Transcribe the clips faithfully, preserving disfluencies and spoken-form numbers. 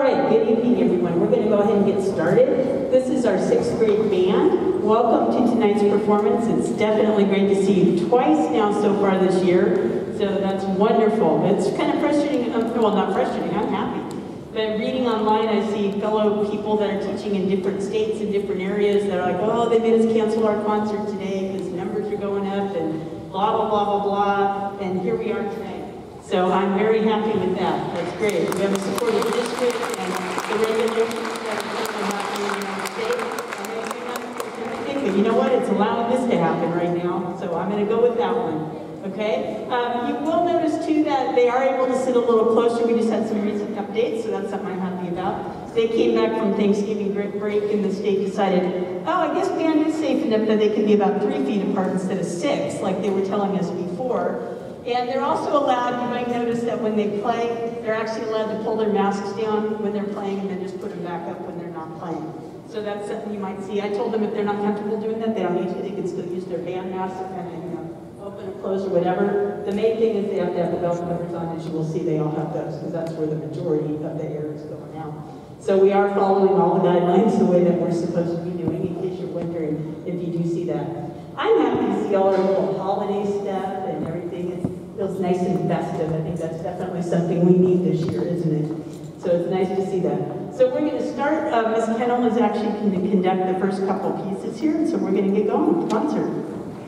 right, good evening everyone. We're going to go ahead and get started. This is our sixth grade band. Welcome to tonight's performance. It's definitely great to see you twice now so far this year. So that's wonderful. It's kind of frustrating, um, well not frustrating, I'm happy. But reading online I see fellow people that are teaching in different states and different areas that are like, oh, they made us cancel our concert today because numbers are going up and blah, blah, blah, blah, blah. And here we are tonight. So I'm very happy with that. That's great. We have a supportive district and the regulations that are not being in the state. But you know what? It's allowing this to happen right now. So I'm going to go with that one. Okay? Um, you will notice too that they are able to sit a little closer. We just had some recent updates, so that's something I'm happy about. They came back from Thanksgiving break and the state decided, oh, I guess band is safe enough that they can be about three feet apart instead of six, like they were telling us before. And they're also allowed, you might notice that when they play, they're actually allowed to pull their masks down when they're playing and then just put them back up when they're not playing. So that's something you might see. I told them if they're not comfortable doing that, they don't need to. They can still use their band masks and kind of, you know, open and close or whatever. The main thing is they have to have the belt covers on. As you will see, they all have those because that's where the majority of the air is going out. So we are following all the guidelines the way that we're supposed to be doing, in case you're wondering if you do see that. I'm happy to see all our little holiday stuff and everything. It feels nice and festive. I think that's definitely something we need this year, isn't it? So it's nice to see that. So we're going to start. Uh, Miz Kennell is actually going to conduct the first couple pieces here, so we're going to get going with the concert.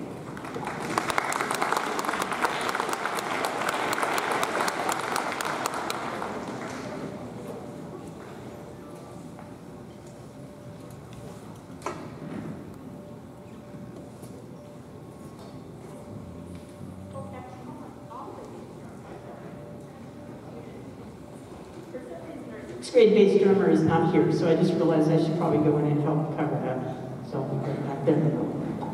Sixth grade bass drummer is not here, so I just realized I should probably go in and help cover that. So I'll be right back there.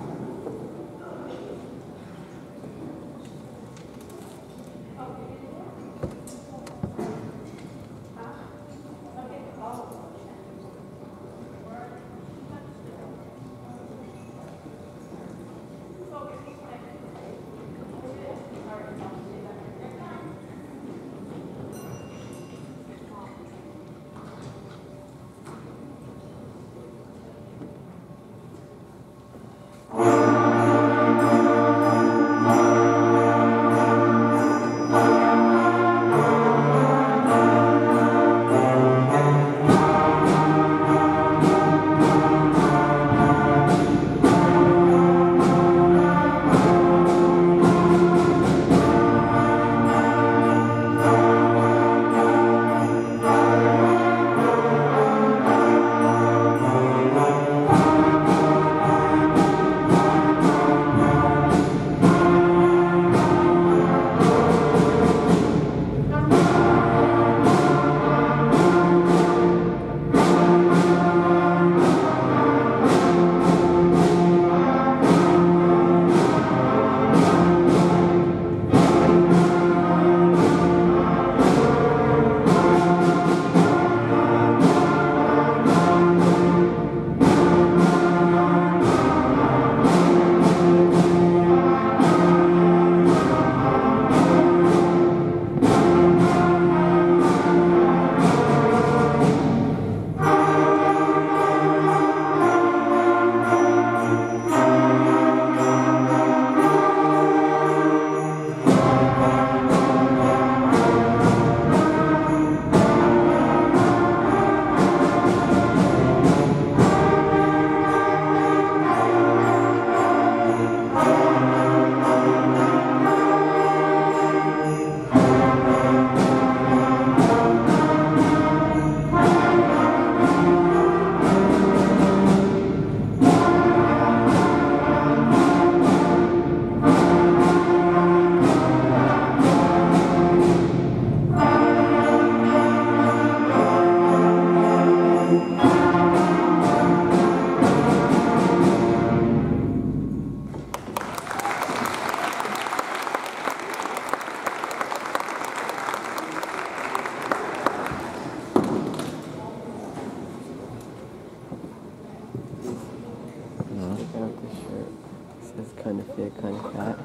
kind of fit, kind of fat.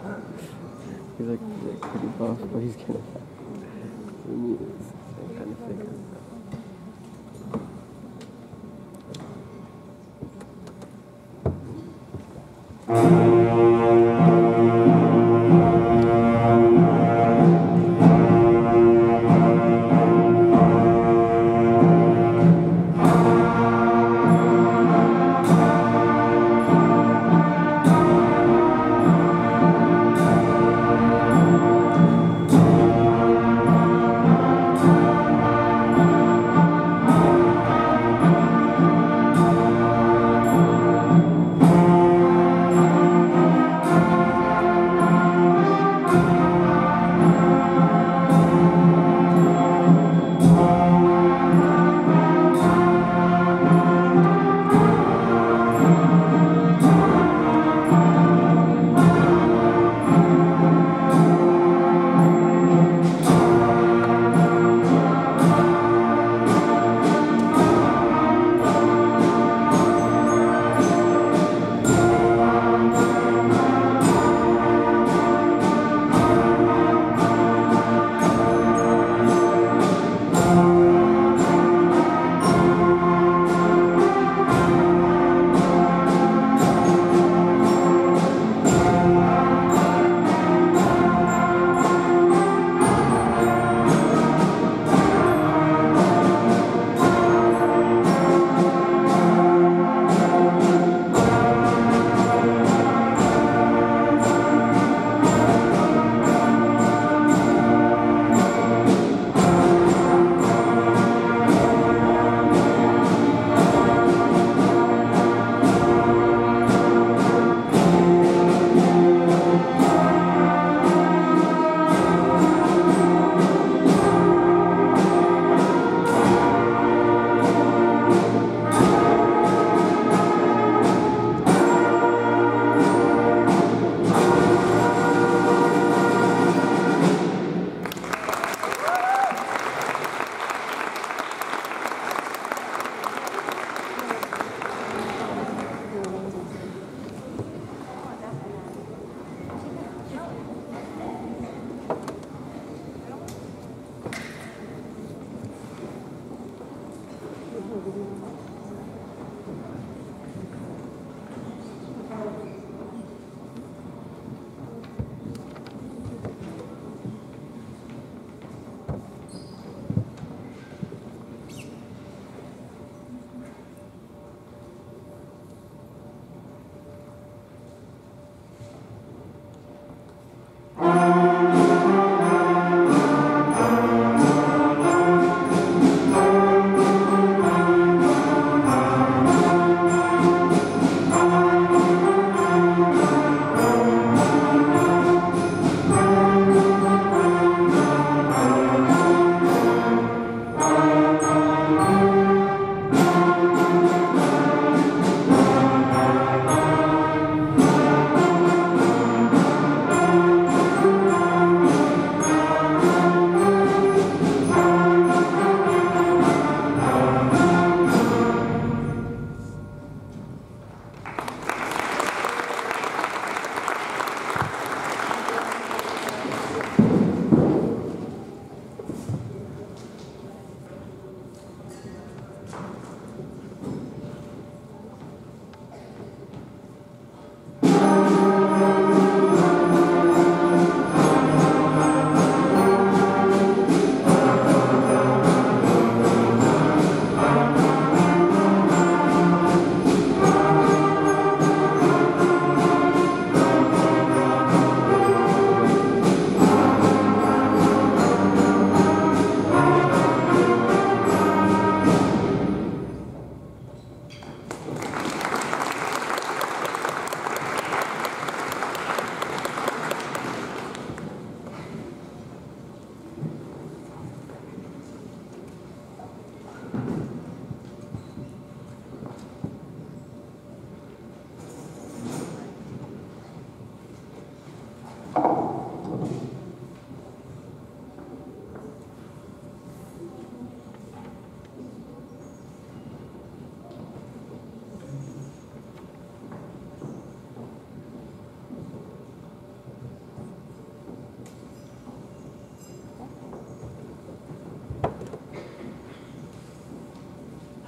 He's like, he's like pretty buff, but he's kind of fat. For me, it's kind of thick. Thank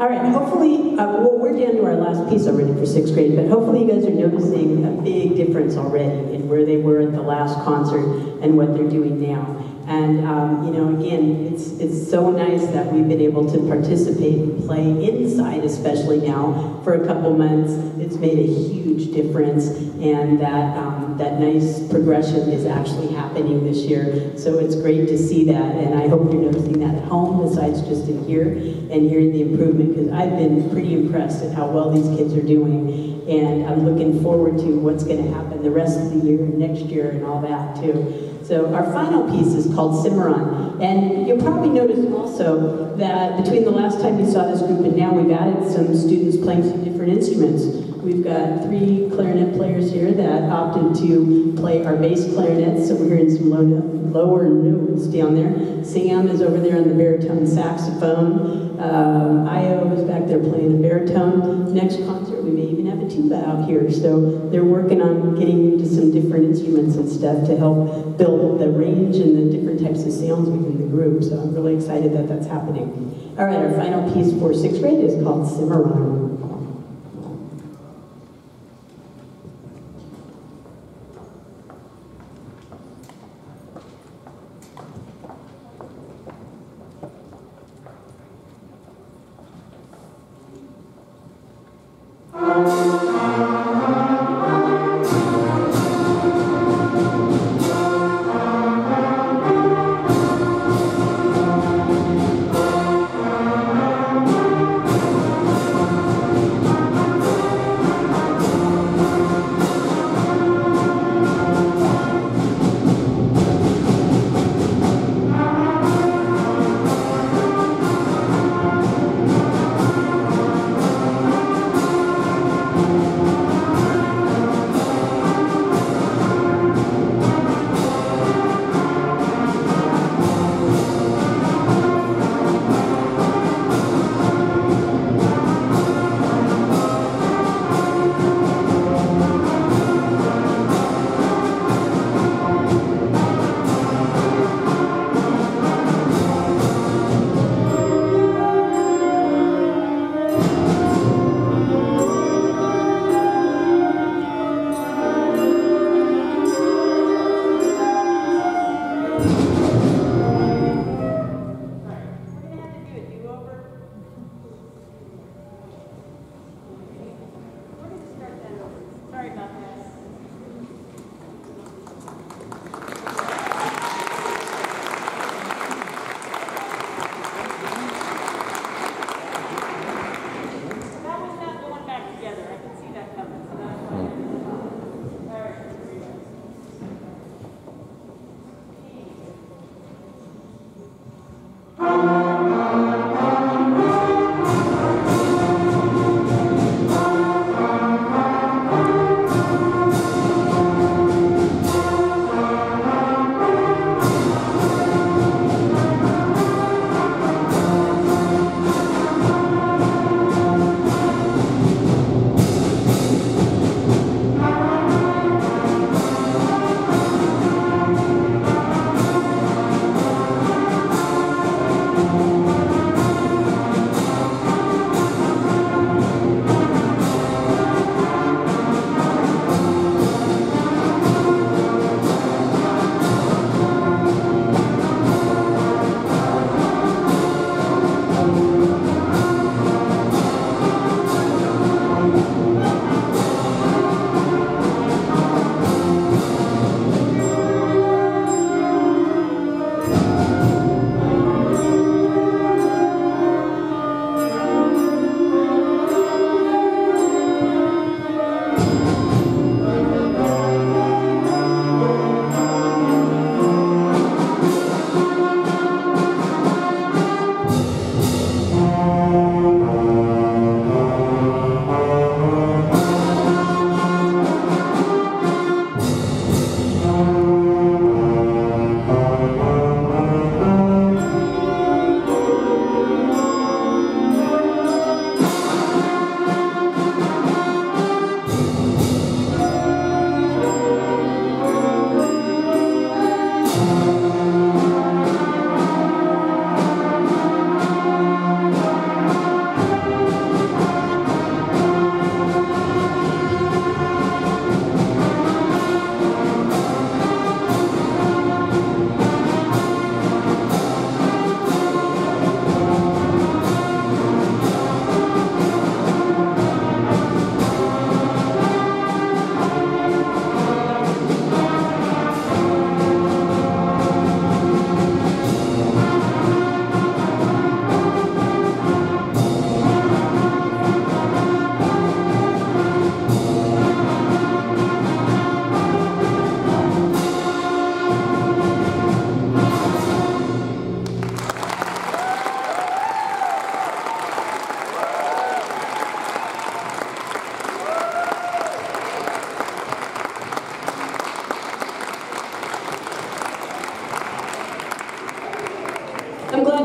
All right, hopefully, uh, well, we're down to our last piece already for sixth grade, but hopefully you guys are noticing a big difference already in where they were at the last concert and what they're doing now. And, um, you know, again, it's, it's so nice that we've been able to participate and play inside, especially now, for a couple months. It's made a huge difference, and that, um, that nice progression is actually happening this year. So it's great to see that, and I hope you're noticing that at home, besides just in here, and hearing the improvement, because I've been pretty impressed at how well these kids are doing, and I'm looking forward to what's going to happen the rest of the year, and next year, and all that, too. So our final piece is called Cimarron, and you'll probably notice also that between the last time you saw this group and now, we've added some students playing some different instruments. We've got three clarinet players here that opted to play our bass clarinets, so we're hearing some low note, lower notes down there. Sam is over there on the baritone saxophone. Um, Io is back there playing a baritone. Next concert, we may even have a tuba out here, so they're working on getting into some different instruments and stuff to help build the range and the different types of sounds within the group, so I'm really excited that that's happening. All right, our final piece for sixth grade is called Cimarron.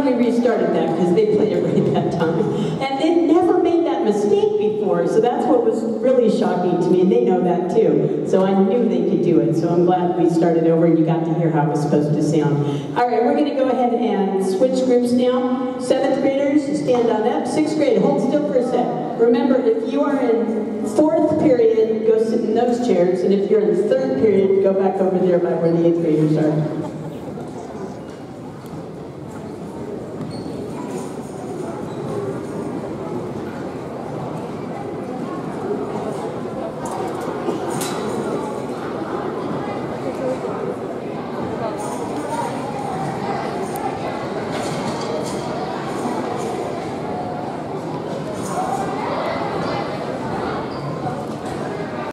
we restarted that because they played it right that time. And they never made that mistake before, so that's what was really shocking to me, and they know that too. So I knew they could do it, so I'm glad we started over and you got to hear how it was supposed to sound. All right, we're going to go ahead and switch groups now. Seventh graders, stand on up. Sixth grade, hold still for a sec. Remember, if you are in fourth period, go sit in those chairs, and if you're in third period, go back over there by where the eighth graders are.